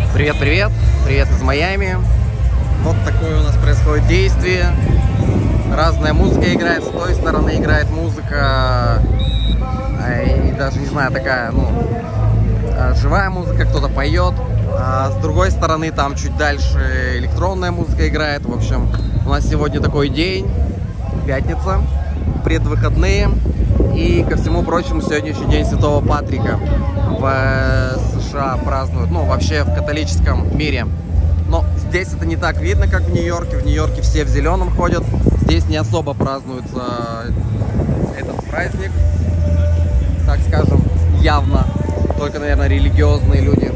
Привет-привет! Привет из Майами. Вот такое у нас происходит действие. Разная музыка играет, с той стороны играет музыка. И даже, не знаю, такая, живая музыка, кто-то поет. А с другой стороны, там чуть дальше электронная музыка играет. В общем, у нас сегодня такой день, пятница, предвыходные. И, ко всему прочему, сегодня еще День Святого Патрика. В США празднуют, вообще в католическом мире. Но здесь это не так видно, как в Нью-Йорке. В Нью-Йорке все в зеленом ходят. Здесь не особо празднуется этот праздник. Так скажем, явно. Только, наверное, религиозные люди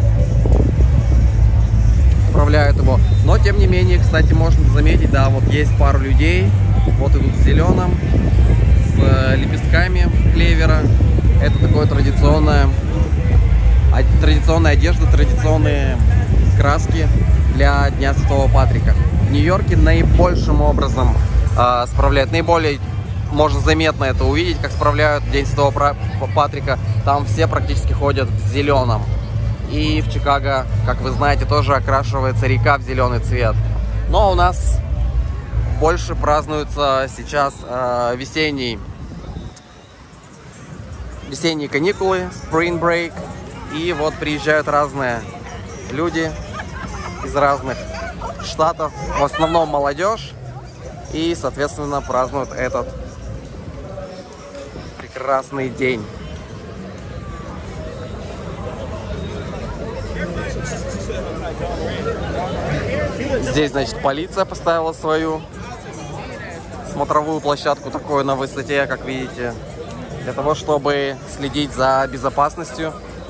справляют его. Но, тем не менее, кстати, можно заметить, да, вот есть пару людей. Вот идут в зеленом, с лепестками клевера. Это такое традиционная одежда, традиционные краски для Дня Святого Патрика. В Нью-Йорке наибольшим образом справляют, наиболее можно заметно это увидеть, как справляют День Святого Патрика. Там все практически ходят в зеленом. И в Чикаго, как вы знаете, тоже окрашивается река в зеленый цвет. Но у нас больше празднуются сейчас весенние каникулы, spring break. И вот приезжают разные люди из разных штатов, в основном молодежь, и, соответственно, празднуют этот прекрасный день. Здесь, значит, полиция поставила свою смотровую площадку, такую на высоте, как видите, для того, чтобы следить за безопасностью.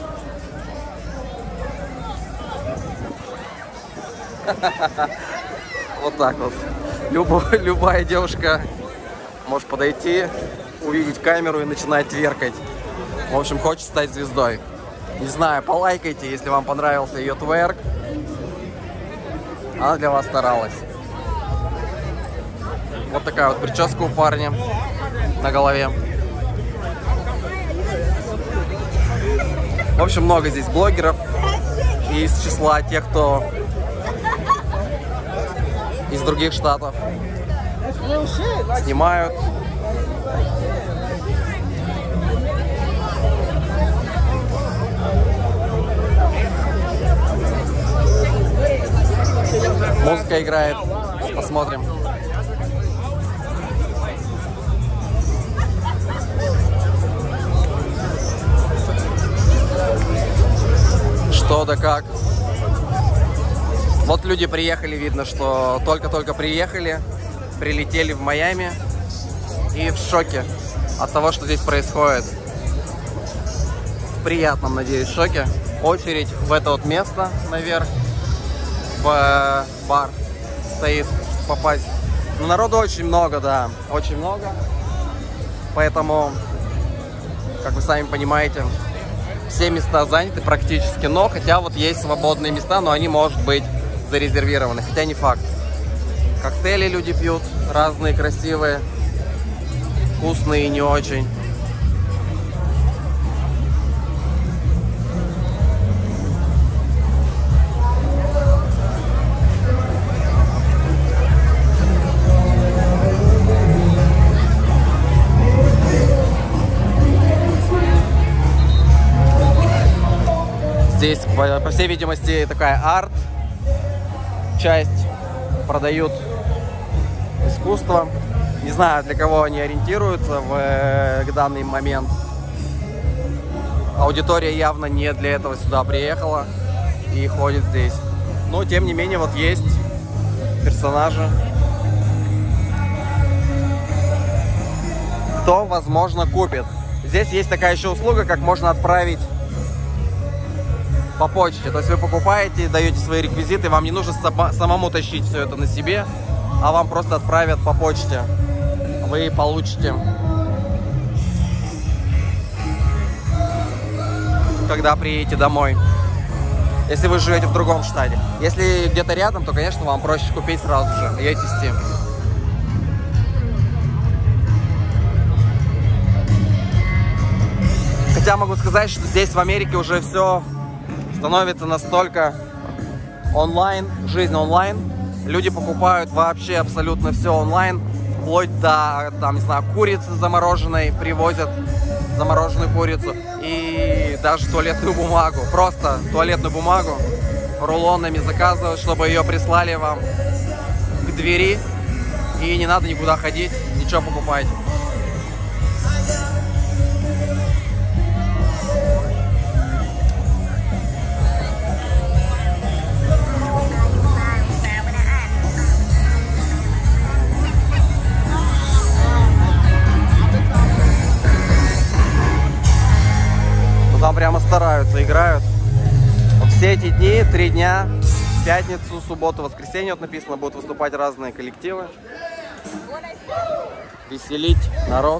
Вот так вот. Любая девушка может подойти, увидеть камеру и начинать тверкать. В общем, хочет стать звездой. Не знаю, полайкайте, если вам понравился ее тверк. Она для вас старалась. Вот такая вот прическа у парня на голове. В общем, много здесь блогеров. И из числа тех, кто из других штатов снимают. Музыка играет. Посмотрим. Что да как. Вот люди приехали, видно, что только-только приехали, прилетели в Майами и в шоке от того, что здесь происходит. В приятном, надеюсь, шоке. Очередь в это вот место наверх, в бар стоит попасть. Но народу очень много, да, очень много. Поэтому, как вы сами понимаете, все места заняты практически, но хотя вот есть свободные места, но они, может быть, зарезервированы, хотя не факт. Коктейли люди пьют, разные красивые, вкусные и не очень. Здесь, по всей видимости, такая арт-часть. Продают искусство. Не знаю, для кого они ориентируются в данный момент. Аудитория явно не для этого сюда приехала и ходит здесь. Но, тем не менее, вот есть персонажи. Кто, возможно, купит. Здесь есть такая еще услуга, как можно отправить по почте. То есть вы покупаете, даете свои реквизиты, вам не нужно самому тащить все это на себе, а вам просто отправят по почте. Вы получите, когда приедете домой. Если вы живете в другом штате. Если где-то рядом, то, конечно, вам проще купить сразу же и отвезти. Хотя могу сказать, что здесь в Америке уже все становится настолько онлайн, жизнь онлайн. Люди покупают вообще абсолютно все онлайн, вплоть до, там, не знаю, курицы замороженной, привозят замороженную курицу и даже туалетную бумагу. Просто туалетную бумагу рулонами заказывают, чтобы ее прислали вам к двери. И не надо никуда ходить, ничего покупать. Там прямо стараются, играют. Вот все эти дни, 3 дня, пятницу, субботу, воскресенье, вот написано, будут выступать разные коллективы. Веселить народ.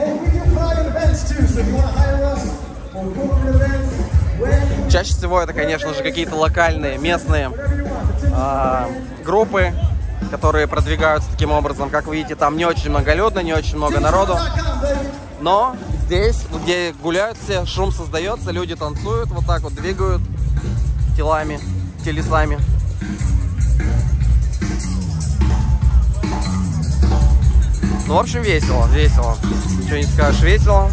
Чаще всего это, конечно же, какие-то локальные, местные группы, которые продвигаются таким образом. Как вы видите, там не очень многолюдно, не очень много народу. Но здесь, где гуляют все, шум создается, люди танцуют, вот так вот двигают телами, телесами. Ну, в общем, весело, весело. Ничего не скажешь, весело.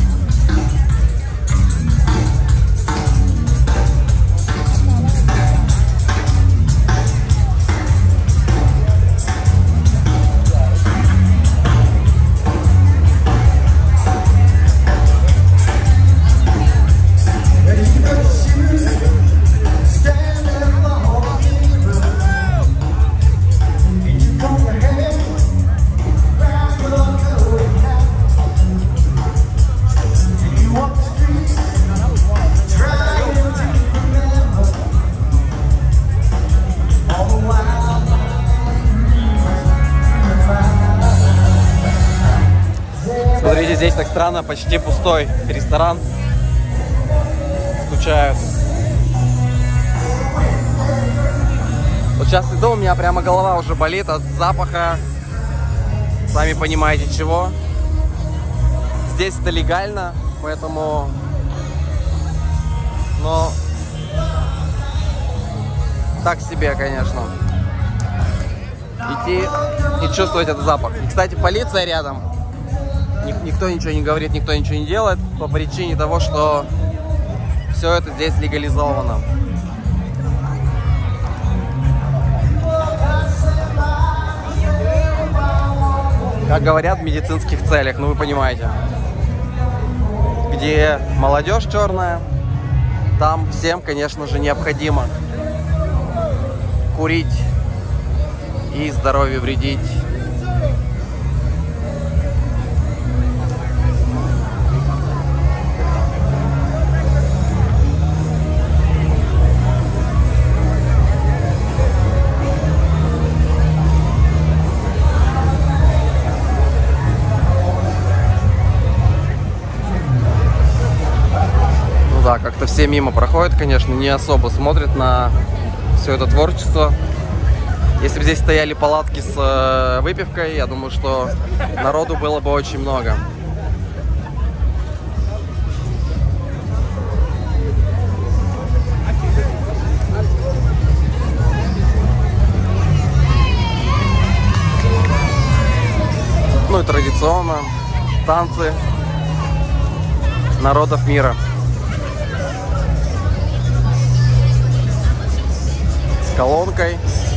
Смотрите, здесь так странно, почти пустой ресторан. Скучают. Вот сейчас иду, у меня прямо голова уже болит от запаха. Сами понимаете чего. Здесь это легально, поэтому... Но... Так себе, конечно. Идти и чувствовать этот запах. И, кстати, полиция рядом. Никто ничего не говорит, никто ничего не делает по причине того, что все это здесь легализовано. Как говорят, в медицинских целях, ну вы понимаете. Где молодежь черная, там всем, конечно же, необходимо курить и здоровью вредить. Да, как-то все мимо проходят, конечно, не особо смотрят на все это творчество. Если бы здесь стояли палатки с выпивкой, я думаю, что народу было бы очень много. Ну и традиционно танцы народов мира. С колонкой.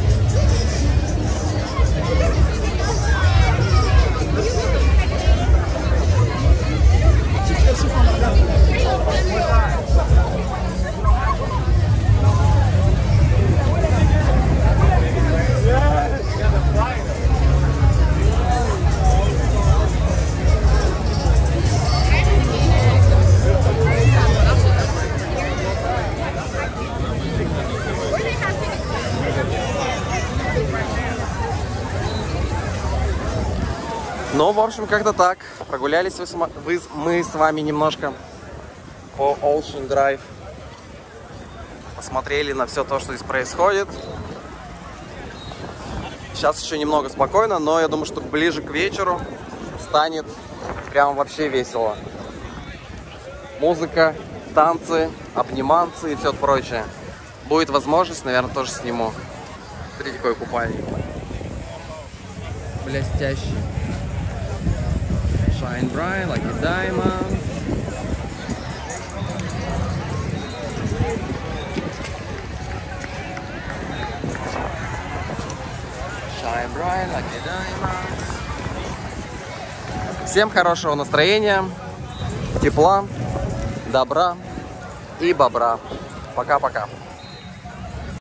Ну, в общем, как-то так. Прогулялись мы с вами немножко по Ocean Drive. Посмотрели на все то, что здесь происходит. Сейчас еще немного спокойно, но я думаю, что ближе к вечеру станет прям вообще весело. Музыка, танцы, обниманцы и все прочее. Будет возможность, наверное, тоже сниму. Смотрите, какой купальник. Блестящий. Shine bright like a diamond. Shine bright like a diamond. Всем хорошего настроения, тепла, добра и бобра. Пока-пока.